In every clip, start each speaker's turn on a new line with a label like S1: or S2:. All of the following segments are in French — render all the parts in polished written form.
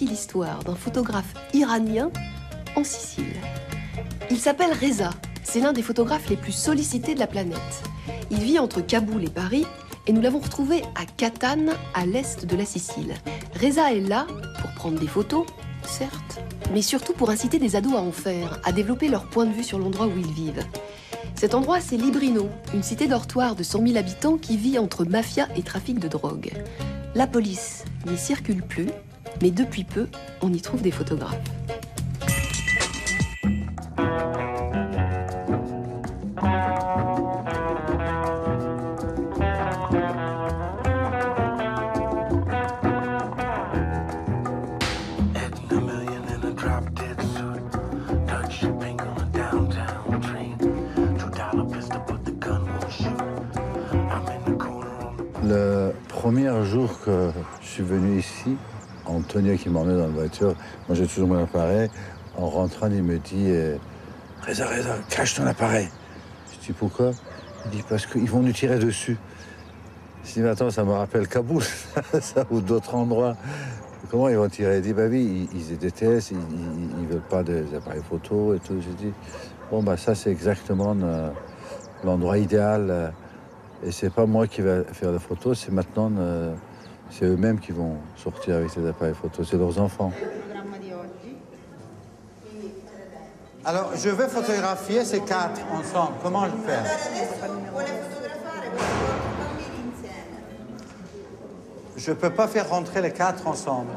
S1: voici l'histoire d'un photographe iranien en Sicile. Il s'appelle Reza. C'est l'un des photographes les plus sollicités de la planète. Il vit entre Kaboul et Paris et nous l'avons retrouvé à Catane, à l'est de la Sicile. Reza est là pour prendre des photos, certes, mais surtout pour inciter des ados à en faire, à développer leur point de vue sur l'endroit où ils vivent. Cet endroit, c'est Librino, une cité dortoir de 100 000 habitants qui vit entre mafia et trafic de drogue. La police n'y circule plus, mais depuis peu, on y trouve des photographes.
S2: Le premier jour que je suis venu ici, Antonio qui m'emmenait dans la voiture, moi j'ai toujours mon appareil. En rentrant, il me dit Reza, cache ton appareil. Je dis pourquoi? Il dit parce qu'ils vont nous tirer dessus. Je dis mais attends, ça me rappelle Kaboul, ça, ou d'autres endroits. Comment ils vont tirer? Il dit bah oui, ils détestent, ils veulent pas des appareils photo et tout. J'ai dit bon bah ça c'est exactement l'endroit idéal. Et c'est pas moi qui vais faire la photo, c'est maintenant, c'est eux-mêmes qui vont sortir avec ces appareils photo, c'est leurs enfants.
S3: Alors, je vais photographier ces quatre ensemble. Comment je fais? Je peux pas faire rentrer les quatre ensemble.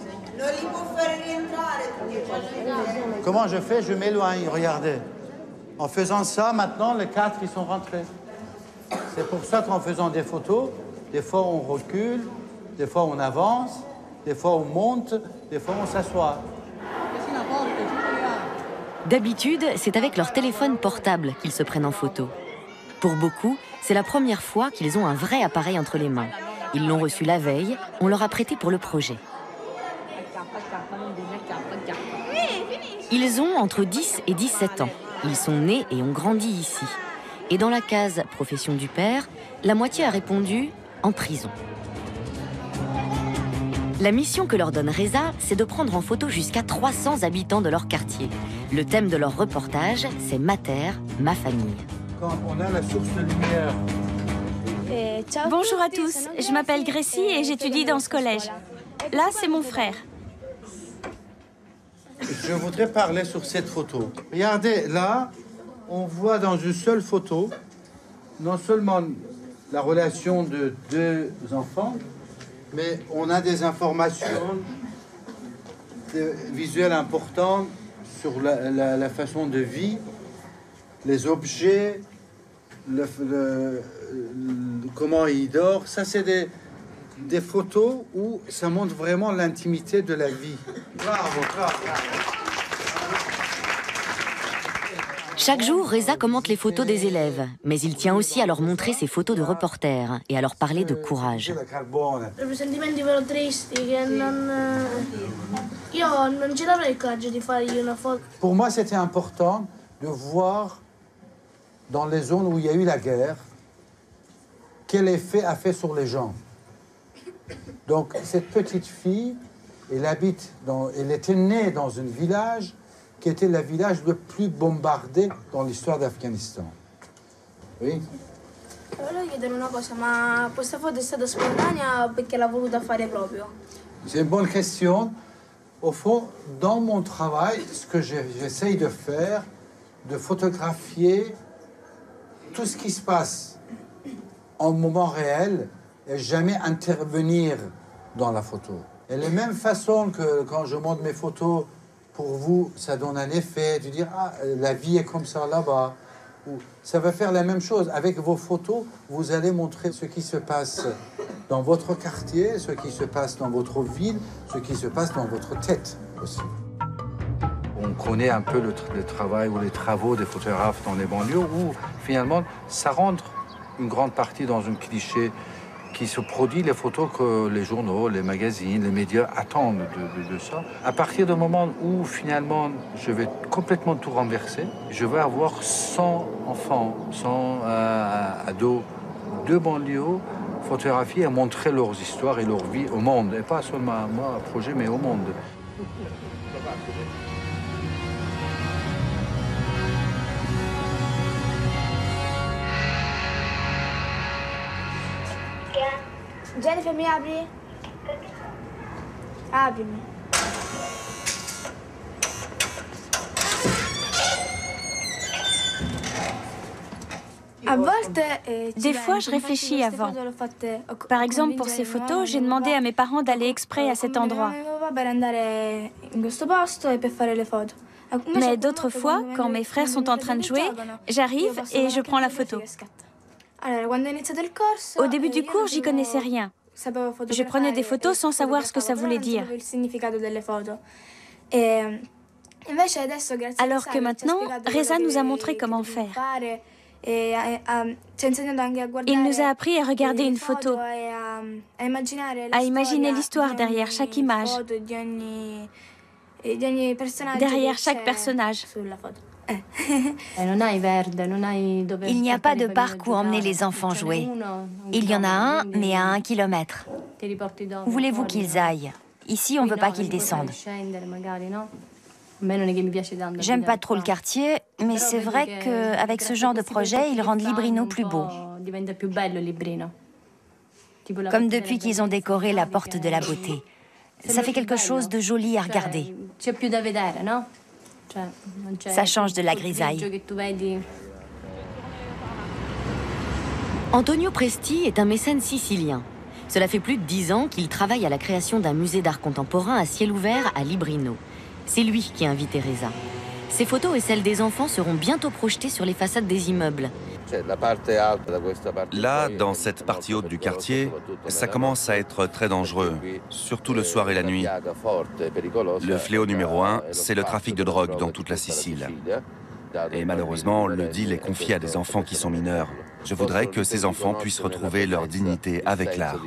S3: Comment je fais? Je m'éloigne, regardez. En faisant ça, maintenant, les quatre, ils sont rentrés. C'est pour ça qu'en faisant des photos, des fois on recule, des fois on avance, des fois on monte, des fois on s'assoit.
S4: D'habitude, c'est avec leur téléphone portable qu'ils se prennent en photo. Pour beaucoup, c'est la première fois qu'ils ont un vrai appareil entre les mains. Ils l'ont reçu la veille, on leur a prêté pour le projet. Ils ont entre 10 et 17 ans. Ils sont nés et ont grandi ici. Et dans la case « Profession du père », la moitié a répondu « en prison ». La mission que leur donne Reza, c'est de prendre en photo jusqu'à 300 habitants de leur quartier. Le thème de leur reportage, c'est « Ma terre, ma famille ».
S3: Quand on a la source de lumière.
S5: Bonjour à tous, je m'appelle Gracie et j'étudie dans ce collège. Là, c'est mon frère.
S3: Je voudrais parler sur cette photo. Regardez, là, on voit dans une seule photo, non seulement la relation de deux enfants, mais on a des informations visuelles importantes sur la façon de vie, les objets, comment il dort. Ça, c'est des photos où ça montre vraiment l'intimité de la vie. Bravo, bravo.
S4: Chaque jour, Reza commente les photos des élèves, mais il tient aussi à leur montrer ses photos de reporters et à leur parler de courage.
S3: Pour moi, c'était important de voir dans les zones où il y a eu la guerre, quel effet a fait sur les gens. Donc, cette petite fille, elle était née dans un village qui était le village le plus bombardé dans l'histoire d'Afghanistan. Oui. C'est une bonne question. Au fond, dans mon travail, ce que j'essaye de faire, de photographier tout ce qui se passe en moment réel et jamais intervenir dans la photo. Et de la même façon que quand je montre mes photos, pour vous, ça donne un effet de dire « Ah, la vie est comme ça là-bas ». Ça va faire la même chose. Avec vos photos, vous allez montrer ce qui se passe dans votre quartier, ce qui se passe dans votre ville, ce qui se passe dans votre tête aussi.
S2: On connaît un peu le travail ou les travaux des photographes dans les banlieues où, finalement, ça rentre une grande partie dans un cliché qui se produit, les photos que les journaux, les magazines, les médias attendent de ça. À partir du moment où, finalement, je vais complètement tout renverser, je vais avoir 100 enfants, 100 ados de banlieues photographiés et montrer leurs histoires et leur vie au monde. Et pas seulement à moi, à projet, mais au monde.
S6: Jennifer, mi apri? Aprimi.
S5: Des fois, je réfléchis avant. Par exemple, pour ces photos, j'ai demandé à mes parents d'aller exprès à cet endroit. Mais d'autres fois, quand mes frères sont en train de jouer, j'arrive et je prends la photo. Au début du cours, j'y connaissais rien. Je prenais des photos sans savoir ce que ça voulait dire. Alors que maintenant, Reza nous a montré comment faire. Il nous a appris à regarder une photo, à imaginer l'histoire derrière chaque image, derrière chaque personnage.
S4: Il n'y a pas de parc où emmener les enfants jouer. Il y en a un, mais à 1 kilomètre. Où voulez-vous qu'ils aillent? Ici, on ne veut pas qu'ils descendent. J'aime pas trop le quartier, mais c'est vrai qu'avec ce genre de projet, ils rendent Librino plus beau. Comme depuis qu'ils ont décoré la porte de la beauté. Ça fait quelque chose de joli à regarder. Ça change de la grisaille. Antonio Presti est un mécène sicilien. Cela fait plus de 10 ans qu'il travaille à la création d'un musée d'art contemporain à ciel ouvert à Librino. C'est lui qui a invité Reza. Ces photos et celles des enfants seront bientôt projetées sur les façades des immeubles.
S7: Là, dans cette partie haute du quartier, ça commence à être très dangereux, surtout le soir et la nuit. Le fléau numéro 1, c'est le trafic de drogue dans toute la Sicile. Et malheureusement, le deal est confié à des enfants qui sont mineurs. Je voudrais que ces enfants puissent retrouver leur dignité avec l'art.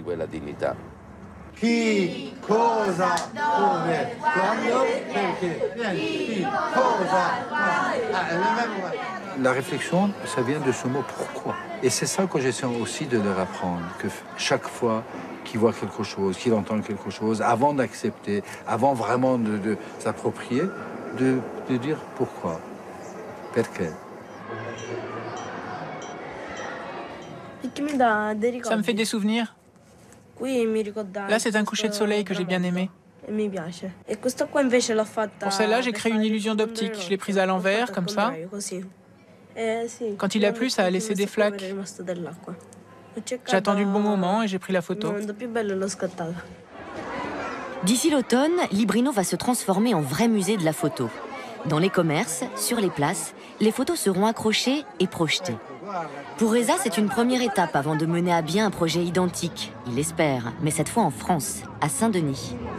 S3: Chi, cosa, come, quando, perché. Chi, cosa, la réflexion, ça vient de ce mot pourquoi. Et c'est ça que j'essaie aussi de leur apprendre, que chaque fois qu'il voit quelque chose, qu'il entend quelque chose, avant d'accepter, avant vraiment de s'approprier, de dire pourquoi, perché.
S8: Ça me fait des souvenirs. Là, c'est un coucher de soleil que j'ai bien aimé. Pour celle-là, j'ai créé une illusion d'optique. Je l'ai prise à l'envers, comme ça. Quand il a plu, ça a laissé des flaques. J'ai attendu le bon moment et j'ai pris la photo.
S4: D'ici l'automne, Librino va se transformer en vrai musée de la photo. Dans les commerces, sur les places, les photos seront accrochées et projetées. Pour Reza, c'est une première étape avant de mener à bien un projet identique. Il l'espère, mais cette fois en France, à Saint-Denis.